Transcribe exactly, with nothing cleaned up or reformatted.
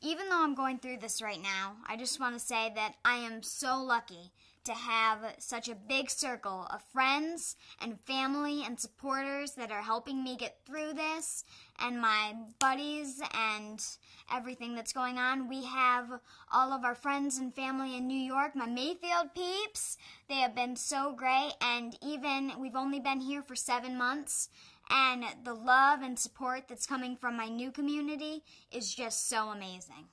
even though I'm going through this right now, I just want to say that I am so lucky to have such a big circle of friends and family and supporters that are helping me get through this, and my buddies and everything that's going on. We have all of our friends and family in New York, my Mayfield peeps. They have been so great, and even we've only been here for seven months, and the love and support that's coming from my new community is just so amazing.